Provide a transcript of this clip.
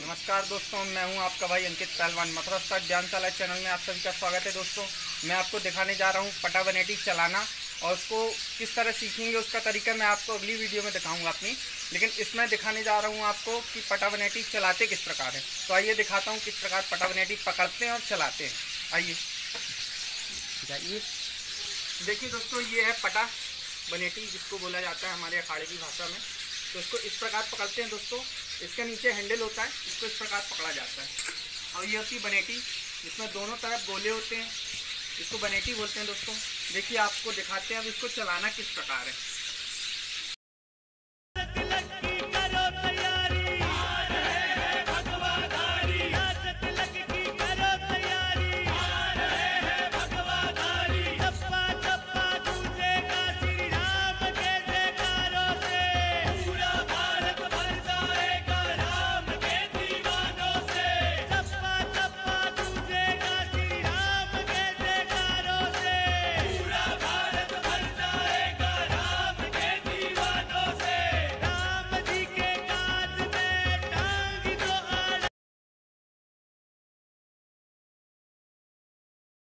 नमस्कार दोस्तों, मैं हूं आपका भाई अंकित पहलवान। मथुरा उस्ताद व्यायामशाला चैनल में आप सभी का स्वागत है। दोस्तों, मैं आपको दिखाने जा रहा हूं पटा 180 चलाना, और उसको किस तरह सीखेंगे उसका तरीका मैं आपको अगली वीडियो में दिखाऊंगा अपनी। लेकिन इसमें दिखाने जा रहा हूं आपको कि पटा 180 चलाते किस प्रकार है। तो आइए दिखाता हूँ किस प्रकार पटा 180 पकड़ते हैं और चलाते हैं। आइए जाइए, देखिए दोस्तों, ये है पटा 180 जिसको बोला जाता है हमारे अखाड़े की भाषा में। तो इसको इस प्रकार पकड़ते हैं दोस्तों। इसके नीचे हैंडल होता है, इसको इस प्रकार पकड़ा जाता है। और ये होती 180, जिसमें दोनों तरफ गोले होते हैं, इसको 180 बोलते हैं दोस्तों। देखिए आपको दिखाते हैं अब इसको चलाना किस प्रकार है।